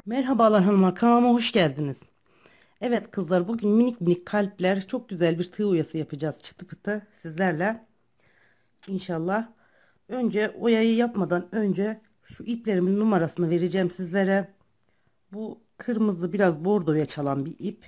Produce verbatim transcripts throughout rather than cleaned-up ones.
Merhabalar hanımlar, kanalıma hoş geldiniz. Evet kızlar, bugün minik minik kalpler, çok güzel bir tığ oyası yapacağız çıtı pıtı sizlerle inşallah. Önce oyayı yapmadan önce şu iplerimin numarasını vereceğim sizlere. Bu kırmızı biraz bordoya çalan bir ip.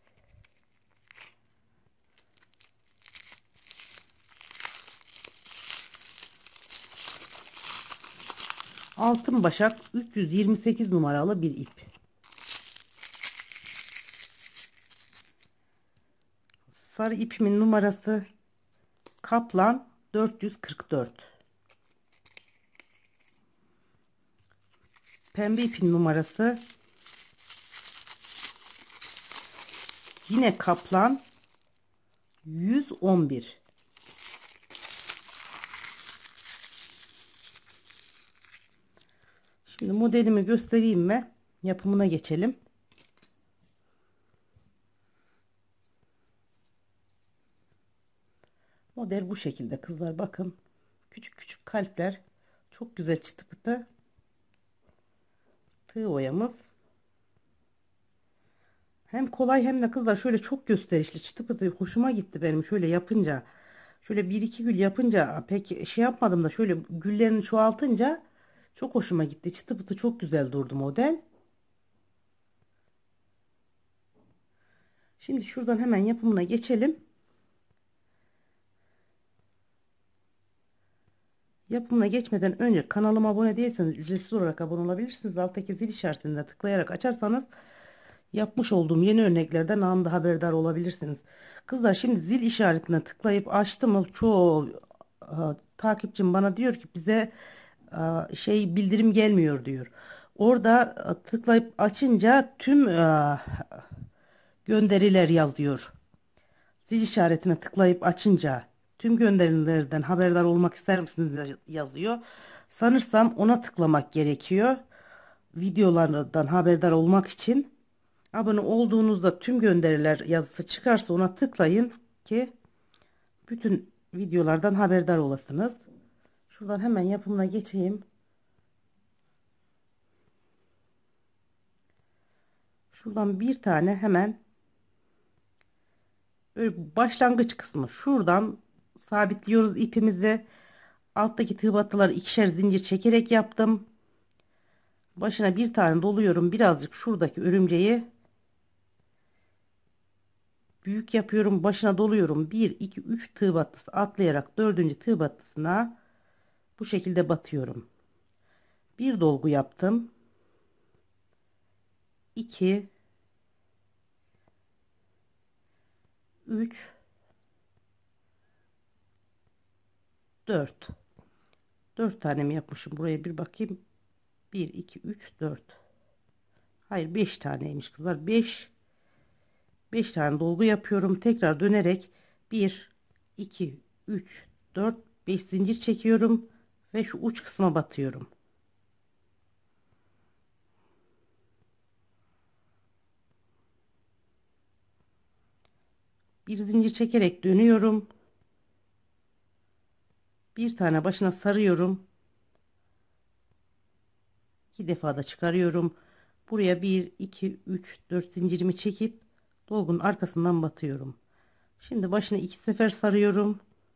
Altın başak üç yüz yirmi sekiz numaralı bir ip. Sarı ipimin numarası kaplan dört yüz kırk dört. Pembe ipin numarası yine kaplan yüz on bir. Şimdi modelimi göstereyim mi? Yapımına geçelim. Model bu şekilde kızlar, bakın. Küçük küçük kalpler. Çok güzel çıtı pıtı tığ oyamız. Hem kolay hem de kızlar şöyle çok gösterişli çıtı pıtı, hoşuma gitti benim şöyle yapınca. Şöyle bir iki gül yapınca pek şey yapmadım da şöyle güllerini çoğaltınca çok hoşuma gitti. Çıtı pıtı çok güzel durdu model. Şimdi şuradan hemen yapımına geçelim. Yapımına geçmeden önce kanalıma abone değilseniz ücretsiz olarak abone olabilirsiniz. Alttaki zil işaretine tıklayarak açarsanız yapmış olduğum yeni örneklerden anında haberdar olabilirsiniz. Kızlar, şimdi zil işaretine tıklayıp açtım mı çoğu e, takipçim bana diyor ki bize e, şey bildirim gelmiyor diyor. Orada e, tıklayıp açınca tüm e, gönderiler yazıyor. Zil işaretine tıklayıp açınca tüm gönderilerden haberdar olmak ister misiniz yazıyor. Sanırsam ona tıklamak gerekiyor. Videolardan haberdar olmak için. Abone olduğunuzda tüm gönderiler yazısı çıkarsa ona tıklayın ki bütün videolardan haberdar olasınız. Şuradan hemen yapımına geçeyim. Şuradan bir tane hemen böyle başlangıç kısmı şuradan sabitliyoruz ipimizi. Alttaki tığ battıları ikişer zincir çekerek yaptım. Başına bir tane doluyorum. Birazcık şuradaki örümceği büyük yapıyorum. Başına doluyorum. bir iki üç tığ battısı atlayarak dördüncü tığ battısına bu şekilde batıyorum. Bir dolgu yaptım. iki üç dört. dört tane mi yapmışım? Buraya bir bakayım. bir iki üç dört. Hayır, beş taneymiş kızlar. beş beş tane dolgu yapıyorum. Tekrar dönerek bir iki üç dört beş zincir çekiyorum ve şu uç kısma batıyorum. Bir zincir çekerek dönüyorum. Bir tane başına sarıyorum. İki defa da çıkarıyorum. Buraya bir iki üç dört zincirimi çekip dolgunun arkasından batıyorum. Şimdi başına iki sefer sarıyorum.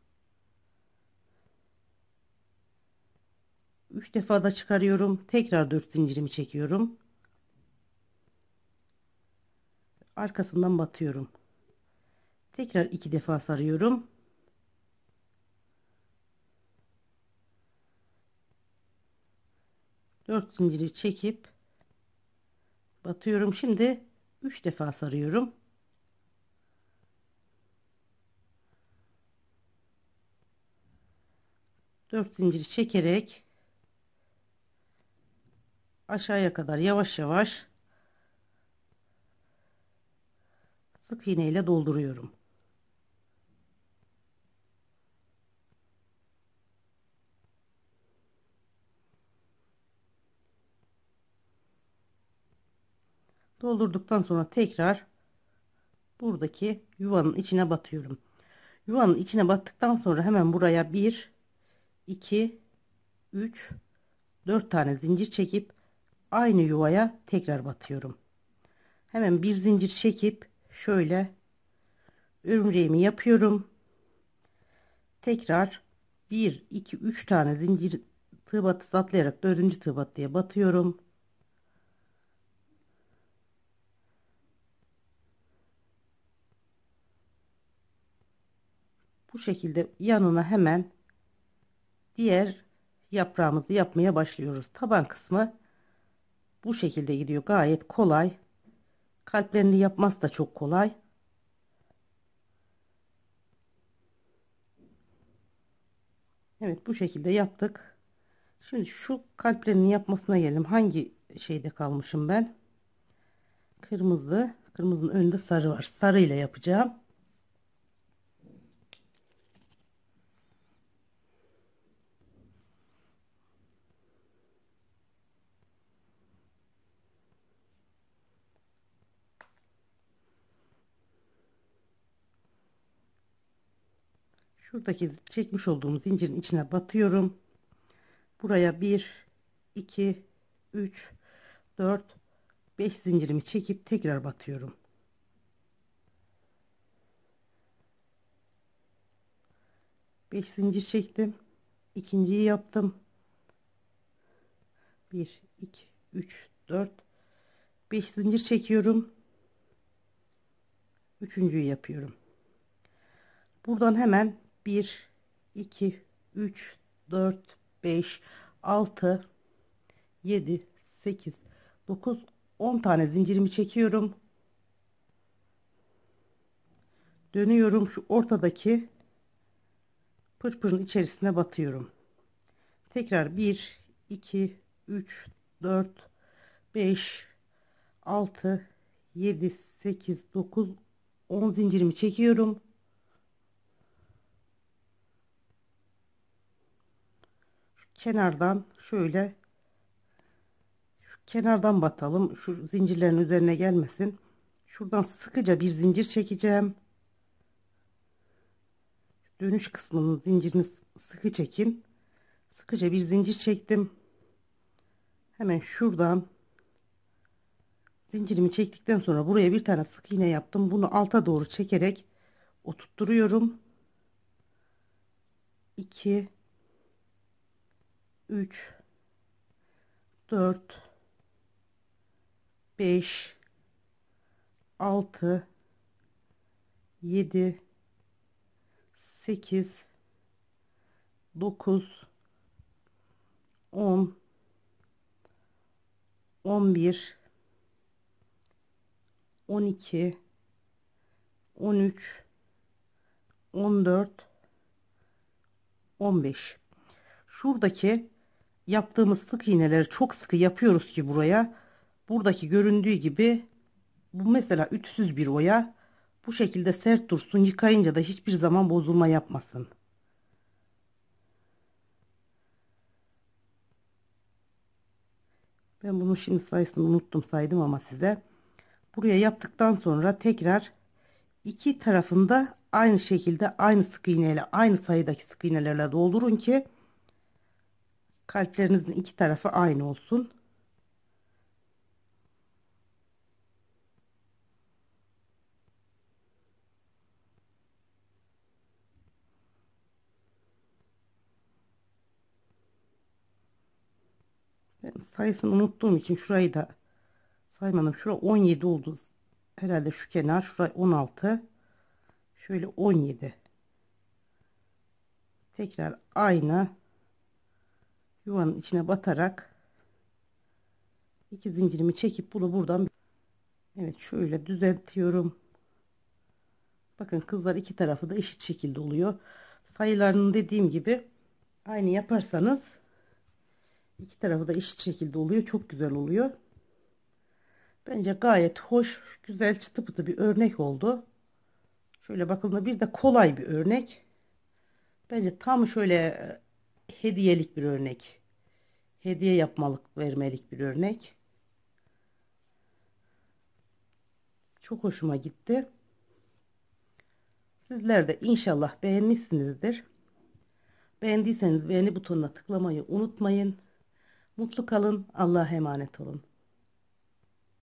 Üç defa da çıkarıyorum. Tekrar dört zincirimi çekiyorum. Arkasından batıyorum. Tekrar iki defa sarıyorum. Dört zinciri çekip batıyorum. Şimdi üç defa sarıyorum. Dört zinciri çekerek aşağıya kadar yavaş yavaş sık iğne ile dolduruyorum. Doldurduktan sonra tekrar buradaki yuvanın içine batıyorum. Yuvanın içine battıktan sonra hemen buraya bir iki üç dört tane zincir çekip aynı yuvaya tekrar batıyorum. Hemen bir zincir çekip şöyle örümceğimi yapıyorum. Tekrar bir iki üç tane zincir tığ batısı atlayarak dördüncü tığ battıya batıyorum. Bu şekilde yanına hemen diğer yaprağımızı yapmaya başlıyoruz. Taban kısmı bu şekilde gidiyor. Gayet kolay. Kalplerini yapması da çok kolay. Evet, bu şekilde yaptık. Şimdi şu kalplerini yapmasına gelelim. Hangi şeyde kalmışım ben? Kırmızı. Kırmızının önünde sarı var. Sarı ile yapacağım. Şuradaki çekmiş olduğum zincirin içine batıyorum. Buraya bir iki üç dört beş zincirimi çekip tekrar batıyorum. beş zincir çektim. İkinciyi yaptım. bir iki üç dört beş zincir çekiyorum. Üçüncüyü yapıyorum. Buradan hemen bir iki üç dört beş altı yedi sekiz dokuz on tane zincirimi çekiyorum. Dönüyorum, şu ortadaki pırpırın içerisine batıyorum. Tekrar bir iki üç dört beş altı yedi sekiz dokuz on zincirimi çekiyorum. Şu kenardan şöyle şu kenardan batalım. Şu zincirlerin üzerine gelmesin. Şuradan sıkıca bir zincir çekeceğim. Dönüş kısmının zincirini sıkı çekin. Sıkıca bir zincir çektim. Hemen şuradan zincirimi çektikten sonra buraya bir tane sık iğne yaptım. Bunu alta doğru çekerek oturtturuyorum. iki üç dört beş altı yedi sekiz dokuz on on bir on iki on üç on dört on beş. Şuradaki yaptığımız sık iğneleri çok sıkı yapıyoruz ki buraya, buradaki göründüğü gibi, bu mesela ütüsüz bir oya, bu şekilde sert dursun, yıkayınca da hiçbir zaman bozulma yapmasın. Ben bunu şimdi sayısını unuttum, saydım ama size. Buraya yaptıktan sonra tekrar iki tarafında aynı şekilde aynı sık iğneyle, aynı sayıdaki sık iğnelerle doldurun ki kalplerinizin iki tarafı aynı olsun. Ben sayısını unuttuğum için şurayı da saymadım. Şura on yedi oldu. Herhalde şu kenar, şurayı on altı. Şöyle on yedi. Tekrar aynı yuvanın içine batarak iki zincirimi çekip bunu buradan, evet, şöyle düzeltiyorum. Bakın kızlar, iki tarafı da eşit şekilde oluyor. Sayılarını dediğim gibi aynı yaparsanız iki tarafı da eşit şekilde oluyor. Çok güzel oluyor. Bence gayet hoş, güzel, çıtı pıtı bir örnek oldu. Şöyle bakıldığında bir de kolay bir örnek. Bence tam şöyle e, hediyelik bir örnek. Hediye yapmalık, vermelik bir örnek. Çok hoşuma gitti. Sizler de inşallah beğenmişsinizdir. Beğendiyseniz beğeni butonuna tıklamayı unutmayın. Mutlu kalın. Allah'a emanet olun.